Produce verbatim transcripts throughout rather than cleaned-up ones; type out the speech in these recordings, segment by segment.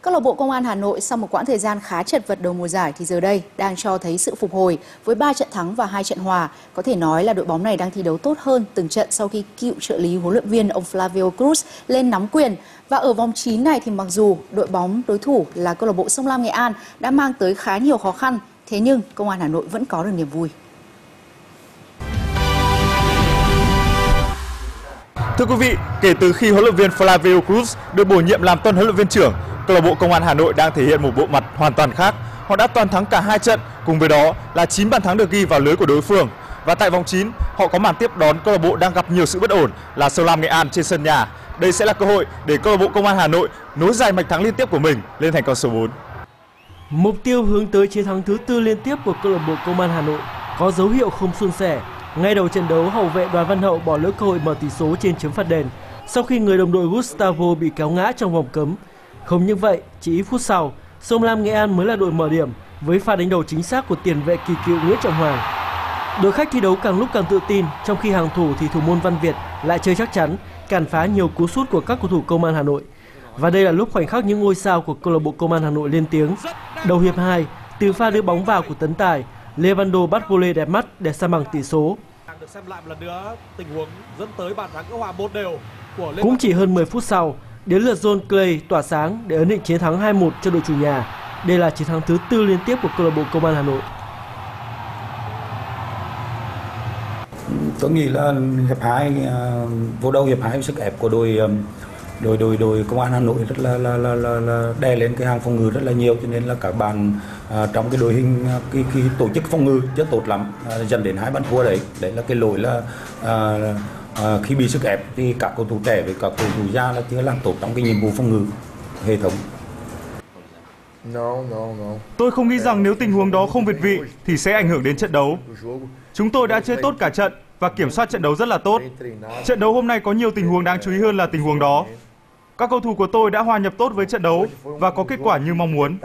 Câu lạc bộ Công an Hà Nội sau một quãng thời gian khá chật vật đầu mùa giải thì giờ đây đang cho thấy sự phục hồi với ba trận thắng và hai trận hòa. Có thể nói là đội bóng này đang thi đấu tốt hơn từng trận sau khi cựu trợ lý huấn luyện viên ông Flavio Cruz lên nắm quyền. Và ở vòng chín này thì mặc dù đội bóng đối thủ là câu lạc bộ Sông Lam Nghệ An đã mang tới khá nhiều khó khăn, thế nhưng Công an Hà Nội vẫn có được niềm vui. Thưa quý vị, kể từ khi huấn luyện viên Flavio Cruz được bổ nhiệm làm tân huấn luyện viên trưởng, câu lạc bộ Công an Hà Nội đang thể hiện một bộ mặt hoàn toàn khác. Họ đã toàn thắng cả hai trận, cùng với đó là chín bàn thắng được ghi vào lưới của đối phương. Và tại vòng chín, họ có màn tiếp đón câu lạc bộ đang gặp nhiều sự bất ổn là Sông Lam Nghệ An trên sân nhà. Đây sẽ là cơ hội để câu lạc bộ Công an Hà Nội nối dài mạch thắng liên tiếp của mình lên thành con số bốn. Mục tiêu hướng tới chiến thắng thứ tư liên tiếp của câu lạc bộ Công an Hà Nội có dấu hiệu không suôn sẻ. Ngay đầu trận đấu, hậu vệ Đoàn Văn Hậu bỏ lỡ cơ hội mở tỷ số trên chấm phạt đền sau khi người đồng đội Gustavo bị kéo ngã trong vòng cấm. Không những vậy, chỉ ít phút sau, Sông Lam Nghệ An mới là đội mở điểm với pha đánh đầu chính xác của tiền vệ kỳ cựu Nguyễn Trọng Hoàng. Đội khách thi đấu càng lúc càng tự tin, trong khi hàng thủ thì thủ môn Văn Việt lại chơi chắc chắn, cản phá nhiều cú sút của các cầu thủ Công an Hà Nội. Và đây là lúc khoảnh khắc những ngôi sao của câu lạc bộ Công an Hà Nội lên tiếng. Đầu hiệp hai, từ pha đưa bóng vào của Tấn Tài, Levando bắt volley đẹp mắt để san bằng tỷ số. Cũng chỉ hơn mười phút sau, đến lượt John Clay tỏa sáng để ấn định chiến thắng hai một cho đội chủ nhà. Đây là chiến thắng thứ tư liên tiếp của câu lạc bộ Công an Hà Nội. Tôi nghĩ là hiệp hai, vô đầu hiệp hai sức ép của đội đội đội đội Công an Hà Nội rất là là, là, là, là đè lên cái hàng phòng ngự rất là nhiều, cho nên là các bạn à, trong cái đội hình cái, cái tổ chức phòng ngự chưa tốt lắm, à, dẫn đến hai bàn thua đấy. Đấy là cái lỗi là à, à, khi bị sức ép thì các cầu thủ trẻ với các cầu thủ già là chưa làm tốt trong cái nhiệm vụ phòng ngự hệ thống. Tôi không nghĩ rằng nếu tình huống đó không việt vị thì sẽ ảnh hưởng đến trận đấu. Chúng tôi đã chơi tốt cả trận và kiểm soát trận đấu rất là tốt. Trận đấu hôm nay có nhiều tình huống đáng chú ý hơn là tình huống đó. Các cầu thủ của tôi đã hòa nhập tốt với trận đấu và có kết quả như mong muốn.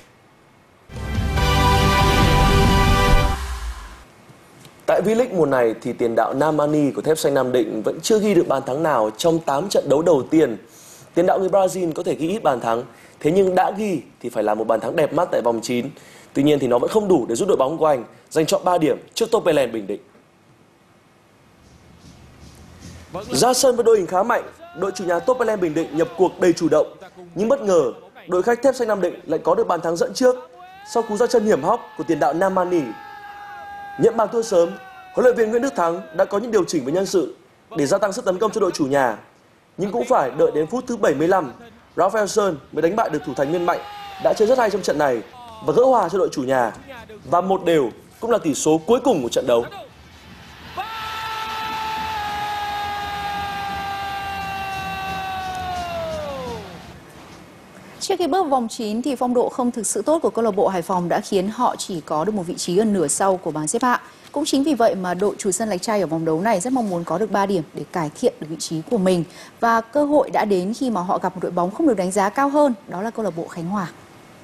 Tại V-League mùa này thì tiền đạo Nam Mani của Thép Xanh Nam Định vẫn chưa ghi được bàn thắng nào trong tám trận đấu đầu tiên. Tiền đạo người Brazil có thể ghi ít bàn thắng, thế nhưng đã ghi thì phải là một bàn thắng đẹp mắt tại vòng chín. Tuy nhiên thì nó vẫn không đủ để giúp đội bóng của anh giành trọn ba điểm trước Topelen Bình Định. Ra sân với đội hình khá mạnh, đội chủ nhà Topelen Bình Định nhập cuộc đầy chủ động, nhưng bất ngờ đội khách Thép Xanh Nam Định lại có được bàn thắng dẫn trước sau cú ra chân hiểm hóc của tiền đạo Nam Mani. Nhận bàn thua sớm, huấn luyện viên Nguyễn Đức Thắng đã có những điều chỉnh về nhân sự để gia tăng sức tấn công cho đội chủ nhà, nhưng cũng phải đợi đến phút thứ bảy mươi lăm, Rafael Sơn mới đánh bại được thủ thành Miên Mạnh đã chơi rất hay trong trận này và gỡ hòa cho đội chủ nhà, và một đều cũng là tỷ số cuối cùng của trận đấu. Trước khi bước vòng chín thì phong độ không thực sự tốt của câu lạc bộ Hải Phòng đã khiến họ chỉ có được một vị trí gần nửa sau của bảng xếp hạng. Cũng chính vì vậy mà đội chủ sân Lạch Tray ở vòng đấu này rất mong muốn có được ba điểm để cải thiện được vị trí của mình. Và cơ hội đã đến khi mà họ gặp một đội bóng không được đánh giá cao hơn, đó là câu lạc bộ Khánh Hòa.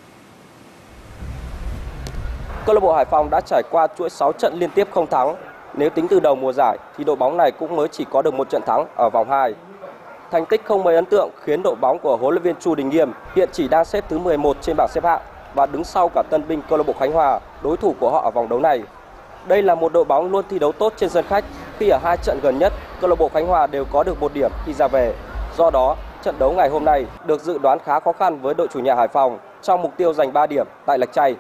Câu lạc bộ Hải Phòng đã trải qua chuỗi sáu trận liên tiếp không thắng. Nếu tính từ đầu mùa giải thì đội bóng này cũng mới chỉ có được một trận thắng ở vòng hai. Thành tích không mấy ấn tượng khiến đội bóng của huấn luyện viên Chu Đình Nghiêm hiện chỉ đang xếp thứ mười một trên bảng xếp hạng và đứng sau cả Tân Binh câu lạc bộ Khánh Hòa, đối thủ của họ ở vòng đấu này. Đây là một đội bóng luôn thi đấu tốt trên sân khách, khi ở hai trận gần nhất, câu lạc bộ Khánh Hòa đều có được một điểm khi ra về. Do đó, trận đấu ngày hôm nay được dự đoán khá khó khăn với đội chủ nhà Hải Phòng trong mục tiêu giành ba điểm tại Lạch Tray.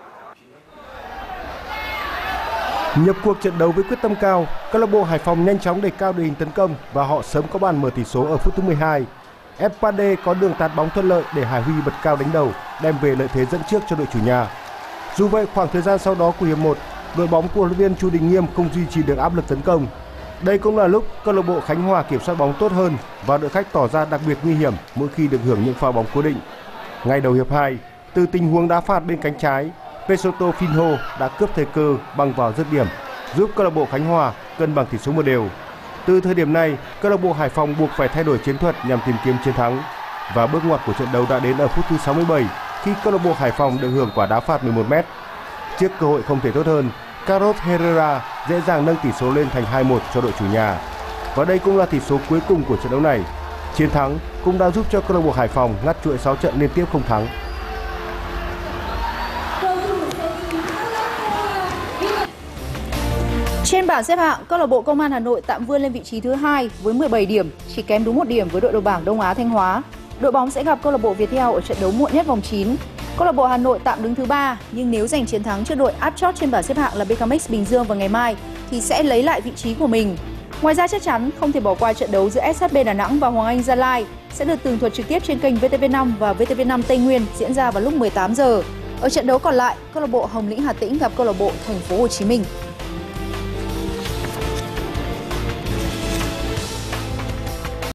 Nhập cuộc trận đấu với quyết tâm cao, câu lạc bộ Hải Phòng nhanh chóng đề cao đội hình tấn công và họ sớm có bàn mở tỷ số ở phút thứ mười hai. Epade có đường tạt bóng thuận lợi để Hải Huy bật cao đánh đầu, đem về lợi thế dẫn trước cho đội chủ nhà. Dù vậy, khoảng thời gian sau đó của hiệp một, đội bóng của huấn luyện viên Chu Đình Nghiêm không duy trì được áp lực tấn công. Đây cũng là lúc câu lạc bộ Khánh Hòa kiểm soát bóng tốt hơn và đội khách tỏ ra đặc biệt nguy hiểm mỗi khi được hưởng những pha bóng cố định. Ngay đầu hiệp hai, từ tình huống đá phạt bên cánh trái, Pesoto Finho đã cướp thời cơ băng vào dứt điểm, giúp câu lạc bộ Khánh Hòa cân bằng tỷ số một đều. Từ thời điểm này, câu lạc bộ Hải Phòng buộc phải thay đổi chiến thuật nhằm tìm kiếm chiến thắng. Và bước ngoặt của trận đấu đã đến ở phút thứ sáu mươi bảy khi câu lạc bộ Hải Phòng được hưởng quả đá phạt mười một mét. Trước cơ hội không thể tốt hơn, Carlos Herrera dễ dàng nâng tỷ số lên thành hai một cho đội chủ nhà. Và đây cũng là tỷ số cuối cùng của trận đấu này. Chiến thắng cũng đã giúp cho câu lạc bộ Hải Phòng ngắt chuỗi sáu trận liên tiếp không thắng. Trên bảng xếp hạng, câu lạc bộ Công an Hà Nội tạm vươn lên vị trí thứ hai với mười bảy điểm, chỉ kém đúng một điểm với đội đầu bảng Đông Á Thanh Hóa. Đội bóng sẽ gặp câu lạc bộ Viettel ở trận đấu muộn nhất vòng chín. Câu lạc bộ Hà Nội tạm đứng thứ ba, nhưng nếu giành chiến thắng trước đội áp chót trên bảng xếp hạng là bê ca em ích Bình Dương vào ngày mai thì sẽ lấy lại vị trí của mình. Ngoài ra chắc chắn không thể bỏ qua trận đấu giữa ét hát bê Đà Nẵng và Hoàng Anh Gia Lai sẽ được tường thuật trực tiếp trên kênh vê tê vê năm và vê tê vê năm Tây Nguyên diễn ra vào lúc mười tám giờ. Ở trận đấu còn lại, câu lạc bộ Hồng Lĩnh Hà Tĩnh gặp câu lạc bộ Thành phố Hồ Chí Minh.